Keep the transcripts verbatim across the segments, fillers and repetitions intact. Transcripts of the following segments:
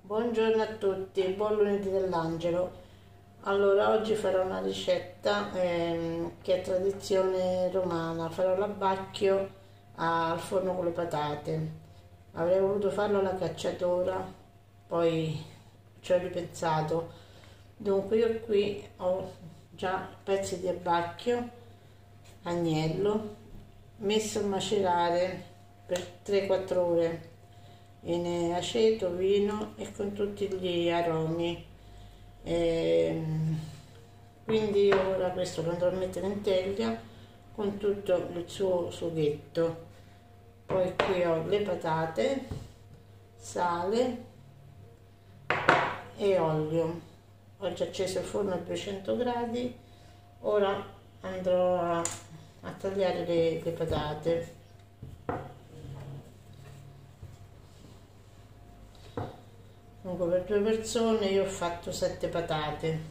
Buongiorno a tutti, buon lunedì dell'angelo. Allora, oggi farò una ricetta ehm, che è tradizione romana. Farò l'abbacchio al forno con le patate. Avrei voluto farlo alla cacciatora, poi ci ho ripensato. Dunque, io qui ho già pezzi di abbacchio, agnello, messo a macerare per tre quattro ore in aceto, vino e con tutti gli aromi. Ehm, quindi ora questo lo andrò a mettere in teglia con tutto il suo sughetto. Poi qui ho le patate, sale e olio. Ho già acceso il forno a duecento gradi. Ora andrò a, a tagliare le, le patate. Dunque, per due persone io ho fatto sette patate.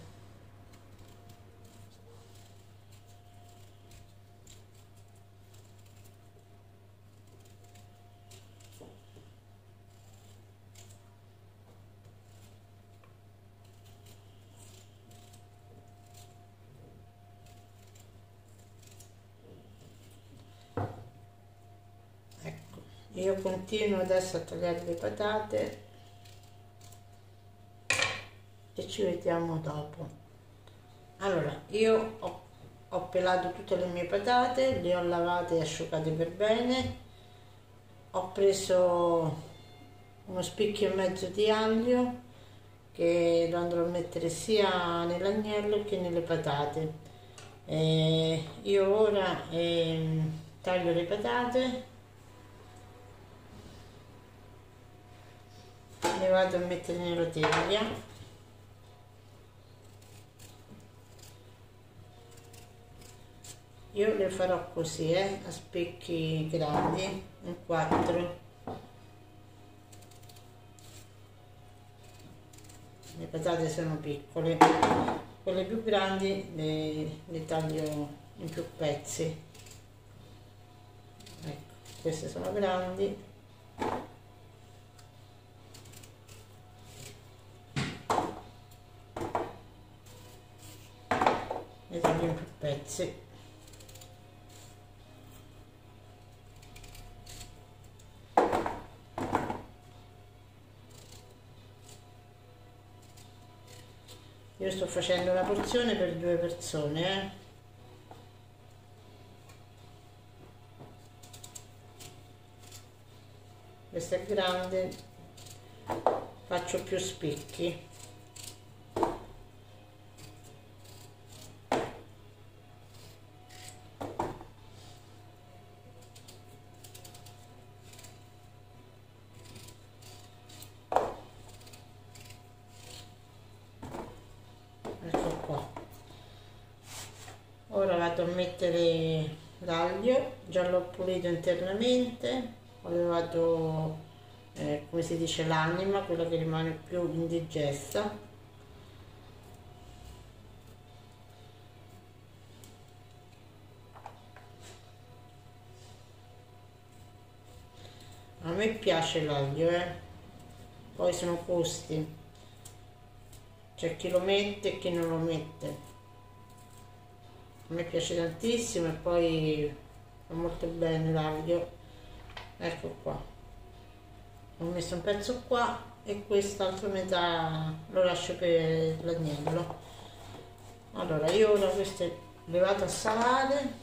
Ecco, io continuo adesso a tagliare le patate e ci vediamo dopo. Allora, io ho, ho pelato tutte le mie patate, le ho lavate e asciugate per bene. Ho preso uno spicchio e mezzo di aglio che lo andrò a mettere sia nell'agnello che nelle patate. E io ora eh, taglio le patate, le vado a mettere nella teglia. Io le farò così, eh, a spicchi grandi, in quattro. Le patate sono piccole, quelle più grandi le, le taglio in più pezzi. Ecco, queste sono grandi. Le taglio in più pezzi. Io sto facendo una porzione per due persone, eh. Questa è grande, faccio più spicchi. Ora vado a mettere l'aglio, già l'ho pulito internamente, ho levato, eh, come si dice, l'anima, quella che rimane più indigesta. A me piace l'aglio, eh. Poi sono gusti, c'è chi lo mette e chi non lo mette. A me piace tantissimo e poi fa molto bene l'aglio. Ecco qua, ho messo un pezzo qua e quest'altra metà lo lascio per l'agnello. Allora, io ora queste le vado a salare.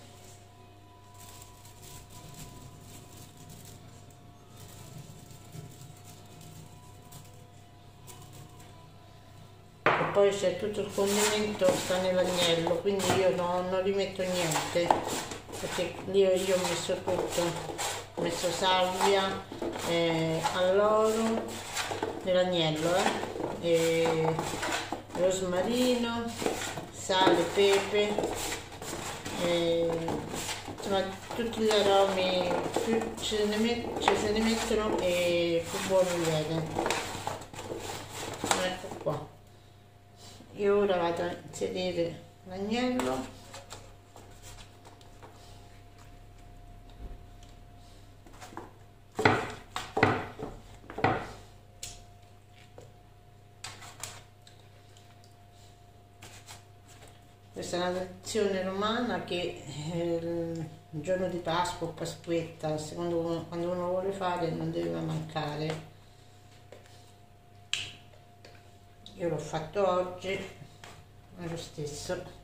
Poi c'è tutto il condimento, sta nell'agnello, quindi io no, non rimetto niente, perché lì io, io ho messo tutto, ho messo salvia, eh, alloro nell'agnello, eh, e rosmarino, sale, pepe, eh, insomma tutti gli aromi, più ci se ne, met ci se ne mettono e più buono viene. Ecco qua. Io ora vado a inserire l'agnello. Questa è una tradizione romana che eh, il giorno di Pasqua o Pasquetta, secondo uno, quando uno vuole fare, non deve mai mancare. Io l'ho fatto oggi, è lo stesso.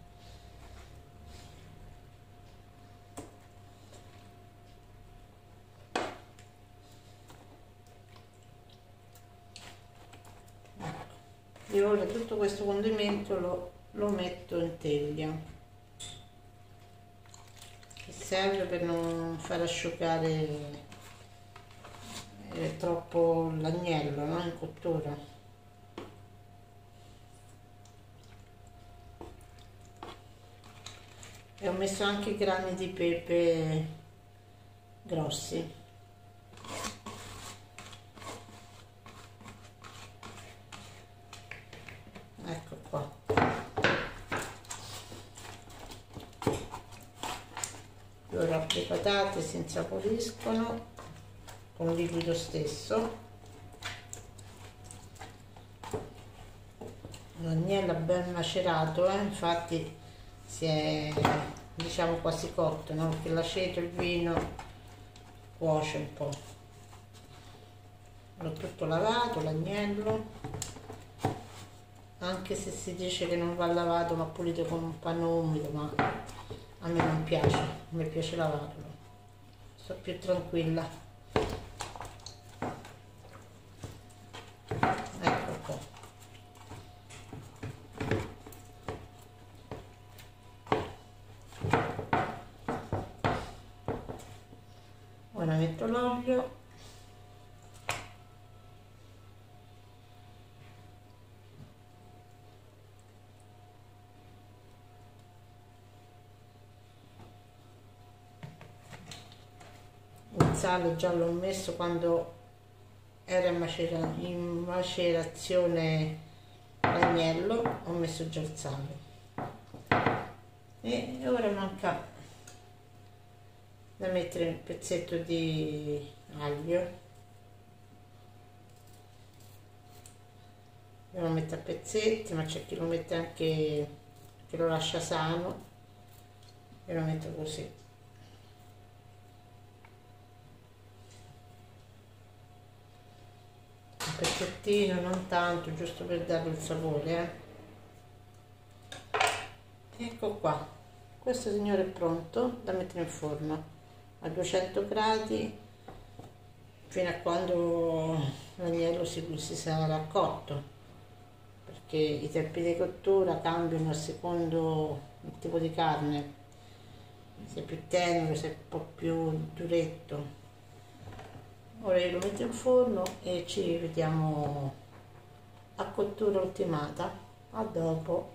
E ora tutto questo condimento lo, lo metto in teglia, che serve per non far asciugare eh, troppo l'agnello, no? In cottura. E ho messo anche i grani di pepe grossi. Ecco qua. Ora le patate si insaporiscono con liquido stesso. L'agnello ben macerato, eh? Infatti si è, diciamo, quasi cotto, no? Perché l'aceto e il vino cuoce un po'. L'ho tutto lavato l'agnello, anche se si dice che non va lavato ma pulito con un panno umido, ma a me non piace, a me piace lavarlo, sto più tranquilla. Ecco qua. Ora metto l'olio. Il sale già l'ho messo quando era in, macera, in macerazione l'agnello, ho messo già il sale. E ora manca da mettere un pezzetto di aglio. Io lo metto a pezzetti, ma c'è chi lo mette anche, che lo lascia sano. Io lo metto così. Un pezzettino, non tanto, giusto per dare il sapore, eh. Ecco qua, questo signore è pronto da mettere in forno a duecento gradi fino a quando l'agnello si, si sarà cotto, perché i tempi di cottura cambiano a secondo il tipo di carne, se è più tenero, se è un po' più duretto. Ora io lo metto in forno e ci vediamo a cottura ultimata. A dopo.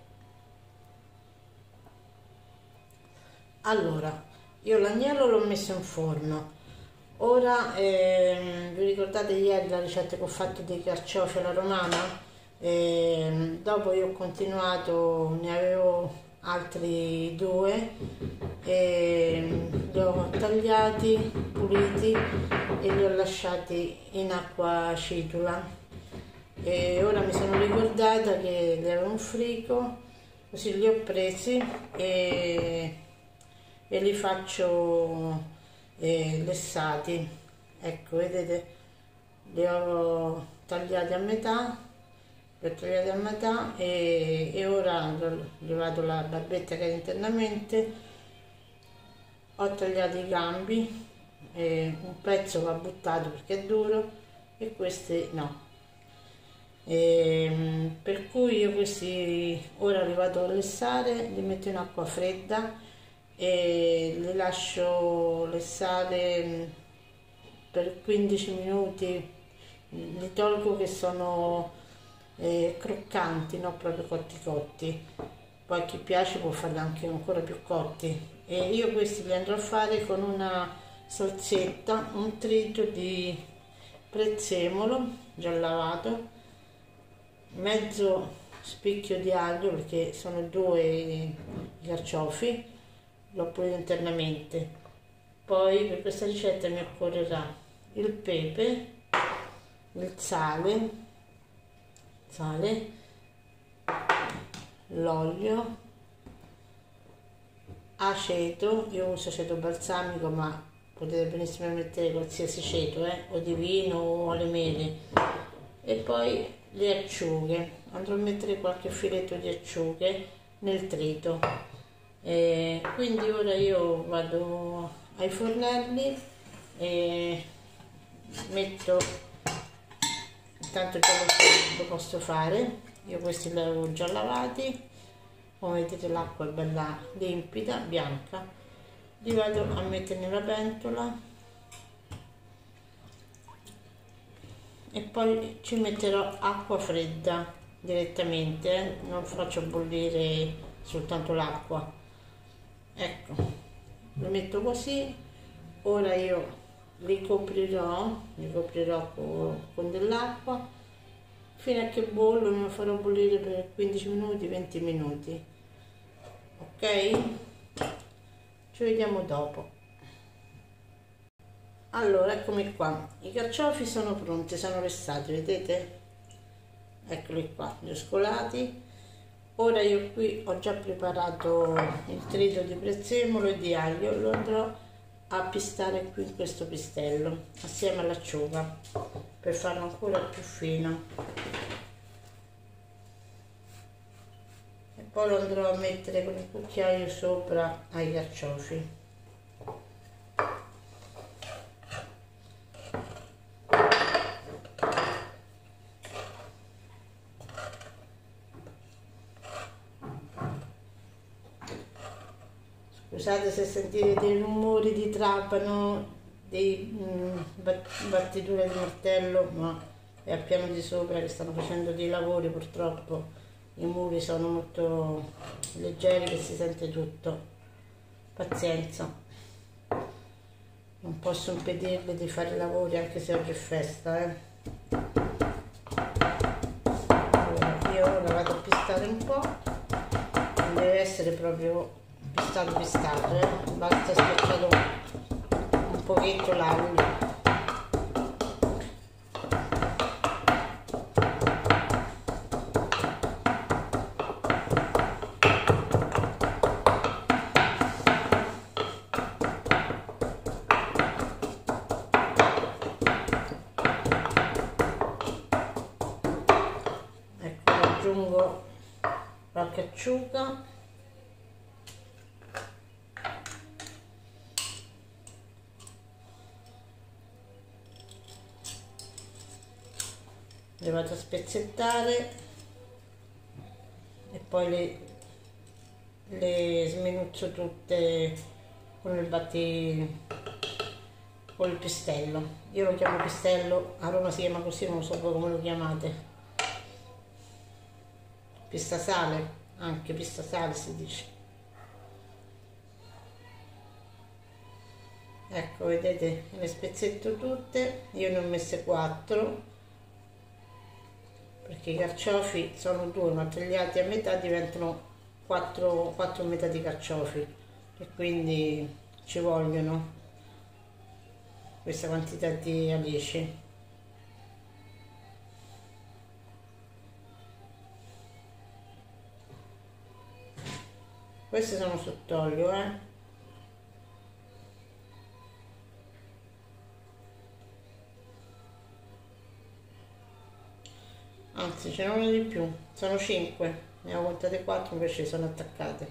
Allora, io l'agnello l'ho messo in forno. Ora, ehm, vi ricordate ieri la ricetta che ho fatto dei carciofi alla romana? Ehm, dopo io ho continuato, ne avevo altri due, e li ho tagliati, puliti e li ho lasciati in acqua acidula. E ora mi sono ricordata che li avevo in frigo, così li ho presi e, e li faccio eh, lessati. Ecco, vedete, li ho tagliati a metà, li ho tagliati a metà e, e ora ho levato la barbetta che era internamente, ho tagliato i gambi, e un pezzo va buttato perché è duro e questi no. E, per cui io questi ora li vado a lessare, li metto in acqua fredda e li lascio lessare per quindici minuti, li tolgo che sono eh, croccanti, non proprio cotti cotti, poi chi piace può farli anche ancora più cotti. E io questi li andrò a fare con una salsetta, un trito di prezzemolo già lavato, mezzo spicchio di aglio perché sono due i carciofi, l'ho pulito internamente. Poi per questa ricetta mi occorrerà il pepe, il sale, sale, l'olio, aceto, io uso aceto balsamico, ma potete benissimo mettere qualsiasi aceto, eh, o di vino o alle mele. E poi le acciughe, andrò a mettere qualche filetto di acciughe nel trito. E quindi ora io vado ai fornelli e metto, intanto già lo, lo posso fare, io questi li avevo già lavati, come vedete l'acqua è bella limpida, bianca, li vado a mettere nella pentola e poi ci metterò acqua fredda direttamente, eh? Non faccio bollire soltanto l'acqua. Ecco, lo metto così. Ora io li coprirò, li coprirò con, con dell'acqua fino a che bollono, lo farò bollire per quindici minuti, venti minuti. Ok? Ci vediamo dopo. Allora, eccomi qua, i carciofi sono pronti, sono lessati, vedete? Eccoli qua, li ho scolati. Ora io qui ho già preparato il trito di prezzemolo e di aglio, lo andrò a pistare qui in questo pistello assieme all'acciuga per farlo ancora più fino, e poi lo andrò a mettere con il cucchiaio sopra ai carciofi. Scusate se sentite dei rumori di trapano, dei mh, battiture di martello, ma è al piano di sopra che stanno facendo dei lavori, purtroppo i muri sono molto leggeri che si sente tutto. Pazienza, non posso impedirle di fare i lavori anche se oggi è festa, eh. Allora, io ora vado a pistare un po', non deve essere proprio pistato pistato, eh? Basta schiacciato un pochetto l'aglio. Ecco, aggiungo qualche acciuga. Le vado a spezzettare e poi le, le smenuzzo tutte con il batti, con il pistello. Io lo chiamo pistello, a Roma si chiama così, non so voi come lo chiamate. Pistasale, anche pistasale si dice. Ecco, vedete, le spezzetto tutte, io ne ho messe quattro. Perché i carciofi sono due, ma tagliati a metà diventano quattro, quattro metà di carciofi, e quindi ci vogliono questa quantità di alici. Queste sono sott'olio, eh. Anzi, ce n'è una di più, sono cinque, ne ho contate quattro, invece sono attaccate.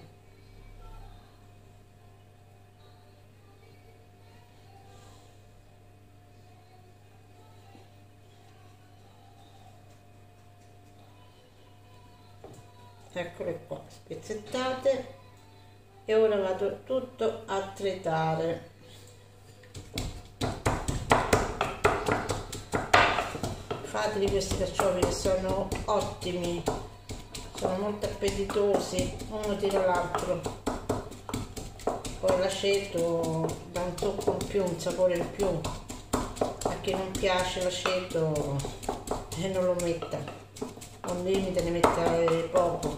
Eccole qua, spezzettate, e ora vado tutto a tritare. Fateli questi carciofi che sono ottimi, sono molto appetitosi, uno tira l'altro. Poi l'aceto dà un tocco in più, un sapore in più. A chi non piace l'aceto e non lo metta, un limite, ne metta poco.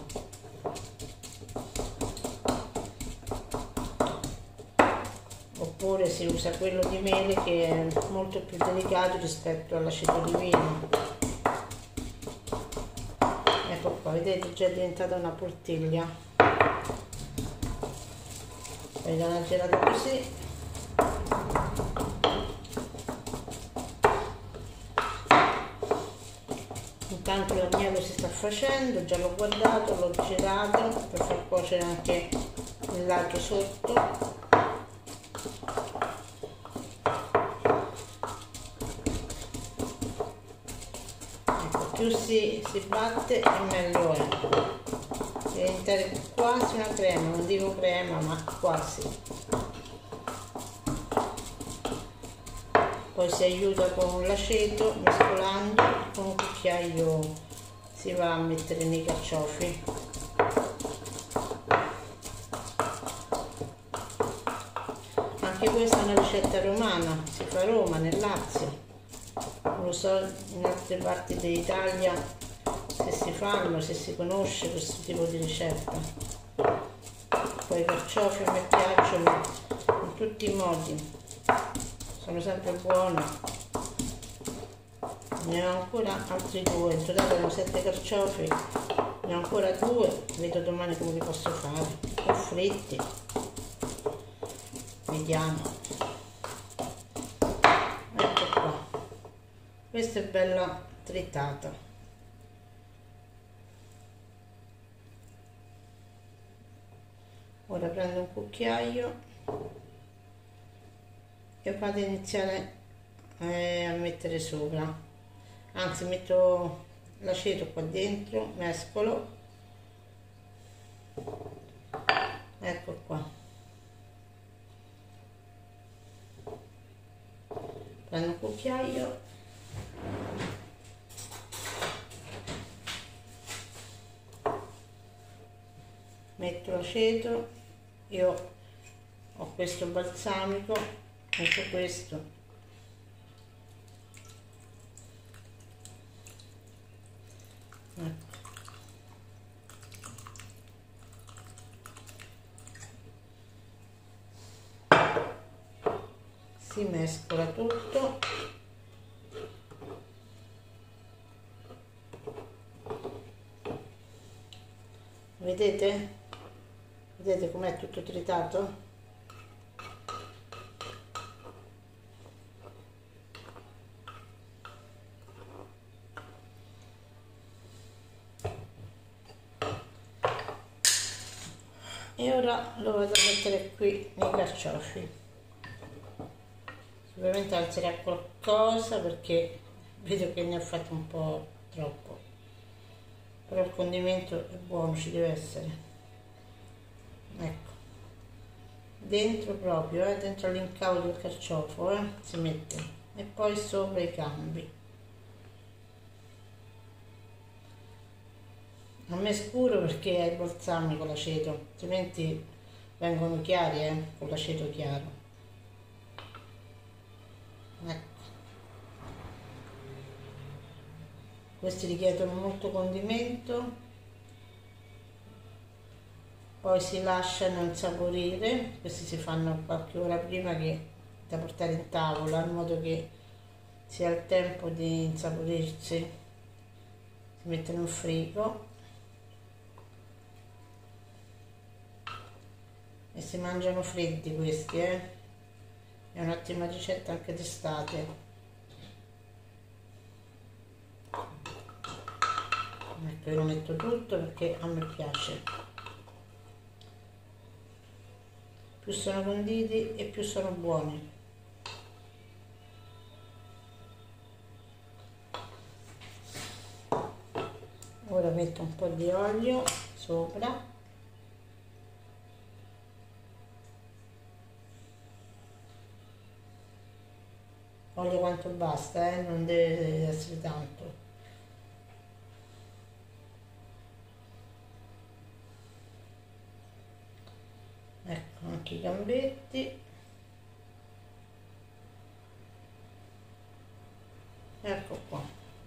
Oppure si usa quello di mele, che è molto più delicato rispetto all'aceto di vino. Ecco qua, vedete, già è diventata una poltiglia. poi do una girata così. Intanto l'agnello si sta facendo, già l'ho guardato, l'ho girato per far cuocere anche il lato sotto. Ecco, più si, si batte e meglio è. Deve diventare quasi una crema, non dico crema ma quasi. Poi si aiuta con l'aceto, mescolando, con un cucchiaio si va a mettere nei carciofi. Anche questa è una ricetta romana, si fa a Roma, nel Lazio. Non lo so in altre parti d'Italia se si fanno, se si conosce questo tipo di ricetta. Poi i carciofi a me piacciono in tutti i modi. Sono sempre buoni. Ne ho ancora altri due, in totale erano sette carciofi, ne ho ancora due, vedo domani come li posso fare, o fritti, vediamo. Ecco qua, questa è bella tritata. Ora prendo un cucchiaio e vado a iniziare eh, a mettere sopra, anzi metto l'aceto qua dentro, mescolo, ecco qua, prendo un cucchiaio, metto l'aceto, io ho questo balsamico, metto questo, ecco. Si mescola tutto, vedete? Vedete com'è tutto tritato? E ora lo vado a mettere qui nei carciofi. Ovviamente alzerà qualcosa perché vedo che ne ho fatto un po' troppo, però il condimento è buono, ci deve essere. Ecco, dentro proprio, eh, dentro l'incavo del carciofo eh, si mette, e poi sopra i gambi. A me è scuro perché è il balsamico l'aceto, altrimenti vengono chiari eh, con l'aceto chiaro. Ecco. Questi richiedono molto condimento, poi si lasciano insaporire, questi si fanno qualche ora prima che da portare in tavola, in modo che sia il tempo di insaporirsi. Si mettono in frigo e si mangiano freddi questi, eh? È un'ottima ricetta anche d'estate. Ecco, io lo metto tutto perché a me piace. Più sono conditi e più sono buoni. Ora metto un po' di olio sopra. Olio quanto basta, eh? Non deve essere tanto. Ecco, anche i gambetti. Ecco qua.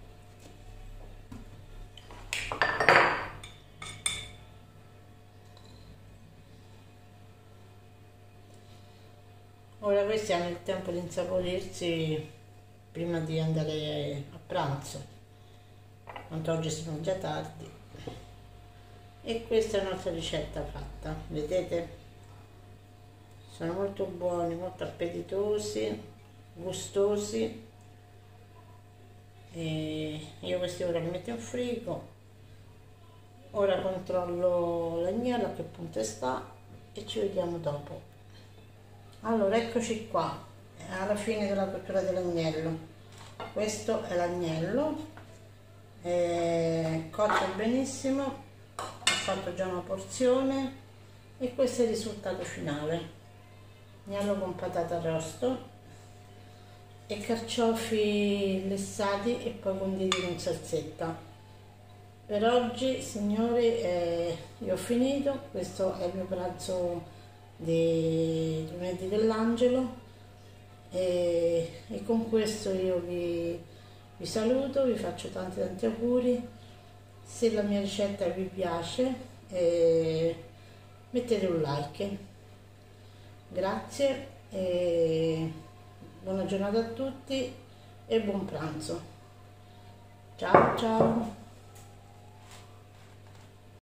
Ora questi hanno il tempo di insaporirsi prima di andare a pranzo, tanto oggi sono già tardi. E questa è la nostra ricetta fatta, vedete? sono molto buoni, molto appetitosi, gustosi. E io questi ora li metto in frigo. Ora controllo l'agnello a che punto sta e ci vediamo dopo. Allora, eccoci qua, alla fine della cottura dell'agnello. Questo è l'agnello, è cotto benissimo, ho fatto già una porzione e questo è il risultato finale. Agnello con patate arrosto e carciofi lessati e poi conditi con salsetta. Per oggi, signori, eh, io ho finito. Questo è il mio pranzo di lunedì dell'Angelo e, e con questo io vi, vi saluto, vi faccio tanti tanti auguri. Se la mia ricetta vi piace, eh, mettete un like. Grazie e buona giornata a tutti e buon pranzo. Ciao ciao.